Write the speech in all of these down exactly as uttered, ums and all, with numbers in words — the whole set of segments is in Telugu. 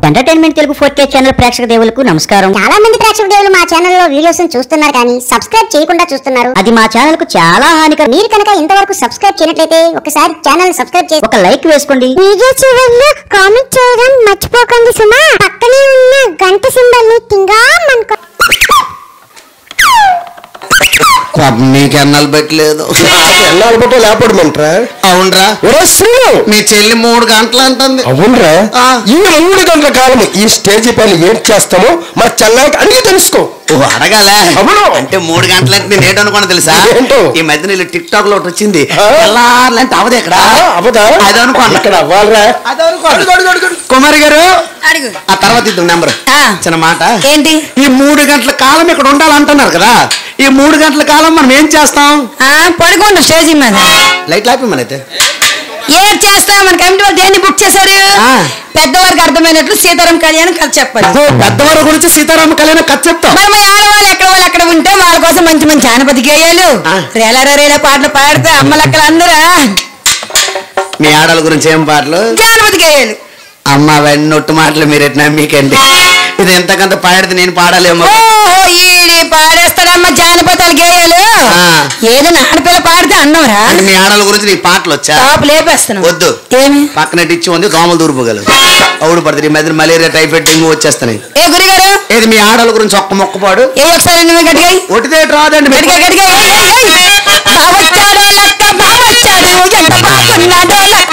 Entertainment Telugu four K channel ప్రేక్షక దేవులకు నమస్కారం. చాలా మంది ప్రేక్షక దేవులు మా ఛానల్ లో వీడియోస్ చూస్తున్నారు కానీ సబ్స్క్రైబ్ చేయకుండా చూస్తున్నారు. అది మా ఛానల్ కు చాలా హానికరం. మీరు కనుక ఇంతవరకు సబ్స్క్రైబ్ చేయనట్లయితే ఒకసారి ఛానల్ సబ్స్క్రైబ్ చేసి ఒక లైక్ వేసుకోండి. వీడియో చివరిలో కామెంట్ చేయడం మర్చిపోకండి సుమా. పక్కనే ఉన్న గంట సింబల్ ని తింగా మనకు నీకు ఎన్నాళ్ళు పెట్టలేదు. ఎన్నాళ్ళు పెట్ట లేపడమంటారా? అవునరా, మీ చెల్లి మూడు గంటలు అంటుంది. అవునరా, ఈ మూడు గంటల కాలం ఈ స్టేజ్ పైన ఏం చేస్తామో మన చెల్లాకి అన్ని తెలుసుకో. అడగాలే. అవును, అంటే మూడు గంటలంటే నేను ఏంటో అనుకున్నా తెలుసా? ఈ మధ్య నీళ్ళు టిక్ టాక్ లో ఒకటి వచ్చింది, అంటే అవదు ఎక్కడ అవదా అది అనుకోండి. ఇక్కడ అవ్వాలరా కుమారి గారు. ఆ తర్వాత ఇద్దరు నెంబర్ చిన్న మాట ఏంటి? ఈ మూడు గంటల కాలం ఇక్కడ ఉండాలంటున్నారు కదా, ఈ మూడు గంటల కాలం మనం ఏం చేస్తాం? పడుకోండి స్టేజ్ మీద. లైట్ లాపి మనైతే ఏం చేస్తాం? మన కమిటీ వాళ్ళు దేన్ని బుక్ చేశారు? పెద్దవారికి అర్థమైనట్లు సీతారాం కళ్యాణం కథ చెప్పాలి. పెద్దవారి గురించి సీతారామ కళ్యాణం కథ చెప్తాం. మరి మా ఆడవాళ్ళు ఎక్కడ వాళ్ళు ఎక్కడ ఉంటే వాళ్ళ కోసం మంచి మంచి జానపద గేయాలు రేలా రేలా పాటలు పాడితే అమ్మలక్కలు అందరూ. మీ ఆడల గురించి ఏం పాటలు? జానపద గేయాలు. అమ్మ వెన్నొట్టు మాటలు మీరు ఎట్లా మీకండి? ఇది ఎంతకంత పాడితే నేను పాడాలేమో. ఓహో, ఈ పాడేస్తాడమ్మా జానపదాలు గేయాలు. ఏదో ఆడపిల్ల పాడితే అన్నవరా? మీ ఆడల గురించి నీకు పాటలు వచ్చా? లేపేస్తాను. వద్దు, ఏమి పక్కన ఇచ్చి ఉంది దోమలు దూరిపోగలరు. అవుడు పడుతుంది. ఈ మధ్య మలేరియా టైఫాయిడ్ డెంగ్యూ వచ్చేస్తున్నాయి. ఏ గురిగారు, ఏది మీ ఆడల గురించి ఒక్క మొక్క పాడు. ఏ ఒకసారి గట్టిగా ఒటిదే రాదండి. గట్టిగా గట్టిగా బావచ్చాడు లక్క బావచ్చాడు ఎంత బాగున్నాడో లక్క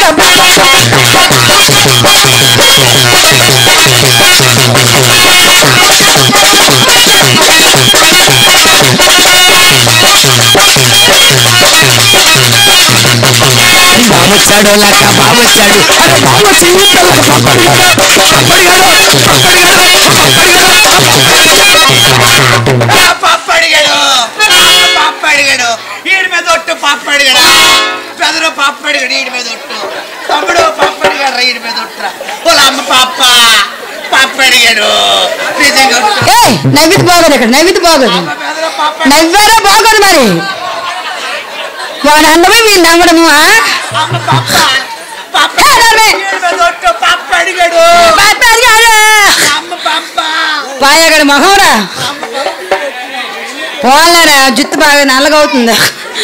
బావచ్చాడు లక్క బావచ్చాడు పప్పడిగాడు పప్పడిగాడు ఈడి మీద ఒట్టు పప్పడిగాడు పెదరు పప్పడిగాడు ఈడి మీద ఒట్టు తమ్ముడు పప్పడిగాడు ఈడి మీద ఒట్టురా వాళ్ళ అమ్మ పాప పప్పడిగాడు నిజంగా నవ్విది బాగోదు. ఇక్కడ నవ్విది బాగోదు, నవ్వారా బాగోదు. మరి వాడు అన్నమే వీళ్ళు నవ్వడము. పాయగడు మొహంరా పోలారా, జుత్తు బాగా నల్లగా అవుతుందా?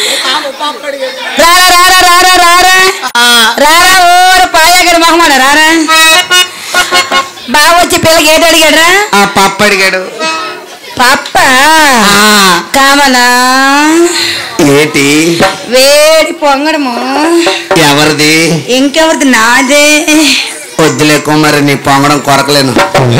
రారా రారా రారా రారా రారా ఓర పాయగడు మొహమాడ రారా. బాగా వచ్చి పిల్లకి ఏడు అడిగాడరా? పప్ప అడిగాడు. పప్ప కామనా ఏటి వేడి పొంగడము ఎవరిది? ఇంకెవరిది? నాదే. వద్దులే కుమారి, నీ పొంగడం కొరకలేను.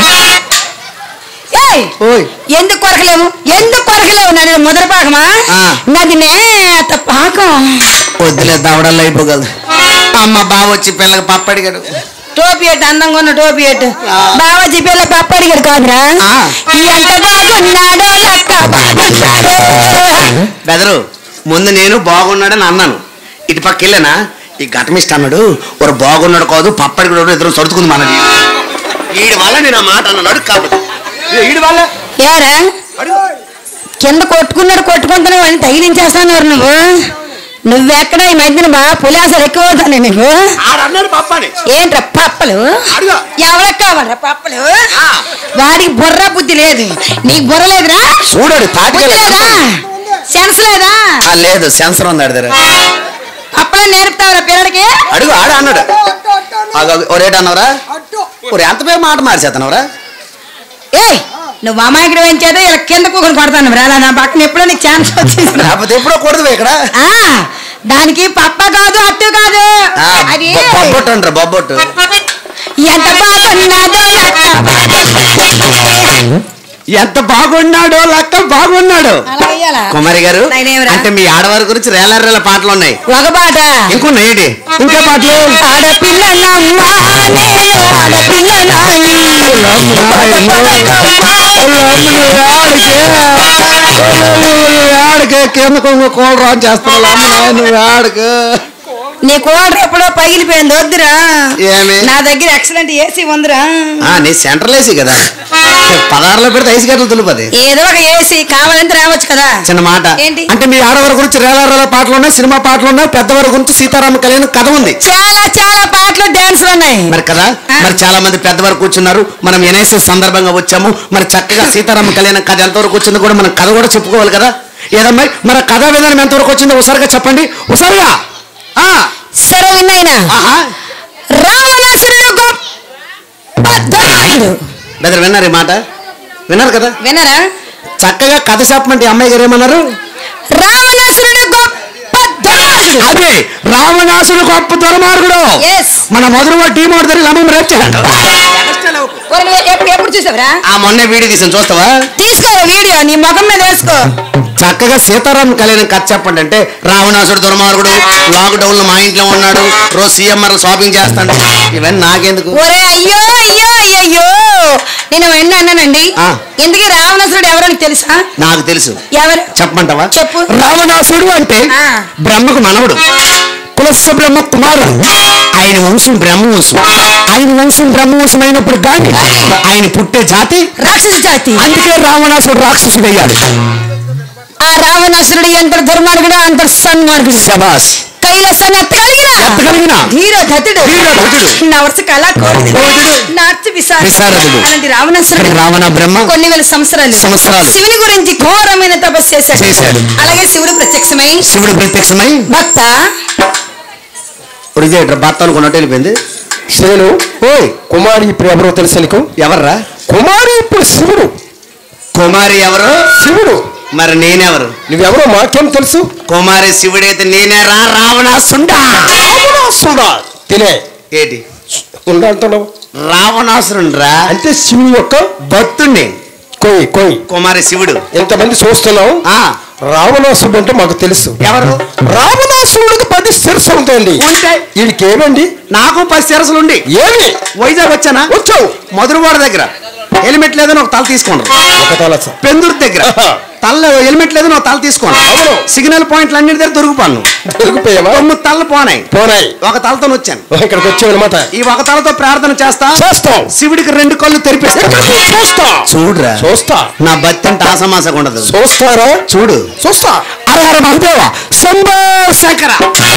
ఎందుకు కొరకలేము? ఎందుకు కొరకలేవు? నది ముద్ర పాకమా? నది నేత పాకం. వద్దులే, దవడల్లో అయిపోగలదు. అమ్మ బావ వచ్చి పిల్లకి పప్పు అడిగాడు. టోపీ ఎట్టు అందంగా ఉన్న టోపీ ఎట్టు బావాజీ పిల్ల పప్పు అడిగాడు కాదురా. ఎంత బాగున్నాడో లక్క బాగున్నాడో. బెదరు ముందు నేను బాగున్నాడని అన్నాను, ఇటు పక్క వెళ్ళానా ఈ ఘటమిస్ట్ అన్నాడు వారు బాగున్నాడు కాదు పప్పడి కూడా ఇద్దరు సరుచుకుంది మనది. వీడి వల్ల నేను ఆ మాట అన్నాడు కాబట్టి వీడి వల్ల ఏరా కింద కొట్టుకున్నాడు కొట్టుకుంటున్నావు అని తగిలించేస్తాను. నువ్వు నువ్వెక్కడ ఈ మధ్యన బాగా పులాసలు ఎక్కువ అవుతాను నీకు. ఏంట్రా పప్పలు? ఎవరికి కావాలరా పప్పలు? వాడికి బుర్ర బుద్ధి లేదు, నీకు బుర్ర లేదురా. చూడాడు లేదా సెన్స్ లేదా? లేదు, సెన్సర్ ఉంది ఆడి దగ్గర. పప్పలే నేర్పుతావరా పిల్లడికి? అడుగు ఆడ అన్నాడు. రేట్ అన్నవరా ఎంత పేరు మాట మార్చేస్తున్నావురా? ఏ నువ్వు అమాయకుడు పెంచేదో ఇలా కింద కూకొని కొడతాను రా. నా పక్కన ఎప్పుడో నీకు ఛాన్స్ వచ్చింది, లేకపోతే ఎప్పుడో కొడదు ఇక్కడ. దానికి పప్ప కాదు అట్టు కాదు, అది బొబ్బొట్టు అంటారు. బొబ్బొట్టు ఎంత బాగున్నాడో ఎంత బాగున్నాడో లక్క బాగున్నాడు. కుమారి గారు, అంటే మీ ఆడవారి గురించి రేల రేల పాటలు ఉన్నాయి. ఒక పాట ఇంకున్నాయి ఏంటి? ఇంకా పాటలు. ఆడపిల్ల ఆడికే కింద కొంగ కోళ్ళ రాని చేస్తున్నావు నువ్వు ఆడకు. నీ కోడరు ఎప్పుడో పగిలిపోయింది వద్దురా. ఏమి? నా దగ్గర ఎక్సలెంట్ ఏసీ ఉందిరా. నీ సెంట్రల్ ఏసీ కదా, పదహారులో పెడితే ఐదు గంటలు తులుపది. ఏదో ఒక ఏసీ కావాలంటే రావచ్చు కదా. చిన్న మాట ఏంటి? అంటే మీ ఆడవారి గురించి రేల రేల పాటలు ఉన్నాయి, సినిమా పాటలు ఉన్నాయి, పెద్దవారి గురించి సీతారామ కళ్యాణం కథ ఉంది. చాలా చాలా పాటలు డాన్స్ ఉన్నాయి మరి కదా మరి చాలా మంది పెద్దవారు కూర్చున్నారు. మనం ఎన్ఎస్ఏ సందర్భంగా వచ్చాము. మరి చక్కగా సీతారామ కళ్యాణం కథ ఎంతవరకు వచ్చిందో కూడా మనం కథ కూడా చెప్పుకోవాలి కదా. ఏదమ్మా మరి కథా విధానం ఎంతవరకు వచ్చిందో ఒకసారిగా చెప్పండి. ఒకసారిగా సరే విన్నాయినా రావణాసురుడు బెదర్ విన్నారు ఈ మాట విన్నారు కదా విన్నారా? చక్కగా కథ చెప్పమంటే అమ్మాయి గారు ఏమన్నారు? రావణాసురుడు గొప్ప అదే రావణాసుడు గొప్ప దుర్మార్గుడు. మన మొదలు టీం ఆడుతారు లమ్మం రేపు ఎప్పుడు చూసావరా? ఆ మొన్న వీడియో తీసాను చూస్తావా? తీసుకో వీడియో నీ ముఖం మీద వేసుకో. చక్కగా సీతారాం కళ్యాణం కథ చెప్పండి అంటే రావణాసుడు దుర్మార్గుడు, లాక్డౌన్ లో మా ఇంట్లో ఉన్నాడు, రోజు సీఎంఆర్ షాపింగ్ చేస్తాడు. ఇవన్నీ నాకెందుకు? ఒరే అయ్యో అయ్యో అయ్యో నేను వెన్న అన్నానండి. ఎందుకు రావణాసురుడు ఎవరని తెలుసా? నాకు తెలుసు. ఎవరు చెప్పమంటావా? చెప్పు. రావణాసుడు అంటే బ్రహ్మకు మనవడు, కులస్వ బ్రహ్మ కుమారుడు. ఆయన వంశం బ్రహ్మ వంశం. ఆయన వంశం బ్రహ్మ వంశం అయినప్పుడు కానీ ఆయన పుట్టే జాతి రాక్షస జాతి. అందుకే రావణాసుడు రాక్షసుడు అయ్యాడు. ఆ రావణాసురుడు ఎంత దుర్మార్గుడు అంత సన్మార్గుడు. శబాస్. కైలాసాన్ని ఎత్తగలిగిన ధీరోధతుడు నవర్స కళాకోరుడు నాట్య విశారదుడు అలాంటి రావణాసురుడు రావణ బ్రహ్మ కొన్ని వేల సంవత్సరాలు సంవత్సరాలు శివుని గురించి ఘోరమైన తపస్సు చేశాడు. అలాగే శివుడు ప్రత్యక్షమై శివుడు ప్రత్యక్షమై భక్త భర్త అనుకున్నట్టు వెళ్ళిపోయింది. శివుడు ఓయ్ కుమారి ఇప్పుడు ఎవరో తెలుసు నీకు? ఎవర్రా కుమారి ఇప్పుడు శివుడు. కుమారి ఎవరు? శివుడు. మరి నేనెవరు? నువ్వెవరో మాకేం తెలుసు? కుమారి శివుడైతే నేనే రా రావణాసుండా. రావణాసుండా తినే ఏంటి ఉండా అంటున్నావు? రావణాసురుడు రా అంటే శివుని యొక్క భక్తుణ్ణి. కోయి కోయి కుమారి శివుడు. ఎంతమంది చూస్తున్నావు? రావణాసురుడు అంటే మాకు తెలుసు. ఎవరు? రావణాసురుడికి పది శిరస్సులు ఉంటాయండి. వీడికి ఏమండి? నాకు పది శిరస్సులు ఉండి. ఏమి వైజాగ్ వచ్చానా? వచ్చావు. మధురవాడ దగ్గర హెల్మెట్ లేదని ఒక తల తీసుకోండి. ఒక తల పెందుర్తి దగ్గర తల్ల హెల్మెట్ లేదని ఒక తల తీసుకోండి. సిగ్నల్ పాయింట్లు అన్నిటి దగ్గర దొరికిపోను. దొరికిపోయావా? తొమ్మిది తలలు పోనాయి పోనాయి ఒక తలతో వచ్చాను. ఇక్కడికి వచ్చావు అనమాట. ఈ ఒక తలతో ప్రార్థన చేస్తా చేస్తాం. శివుడికి రెండు కళ్ళు తెరిపిస్తా. చూడరా చూస్తా. నా భక్తి అంటే ఆసమాసగా ఉండదు. చూస్తారా? చూడు చూస్తా. అరహర మహదేవ శంభో శంకర.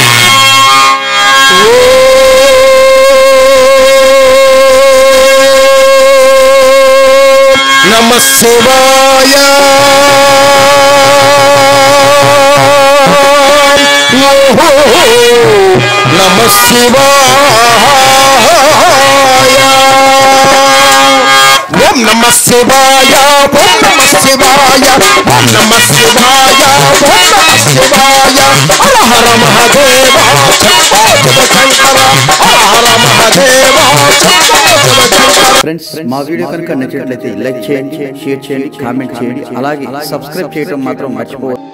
నమ శివాయ నమ శివాయ ఓం నమ శివాయ ఓం నమ శివాయ ఓం నమ శివాయ ఓం నమ శివాయ హర హర మహాదేవ శంభో శంకర హర హర మహాదేవ శంభో శంకర. ఫ్రెండ్స్ మా వీడియో కనుక నచ్చినట్లయితే లైక్ చేయండి, షేర్ చేయండి, కామెంట్ చేయండి, అలాగే సబ్స్క్రైబ్ చేయడం మాత్రం మర్చిపోవద్దు.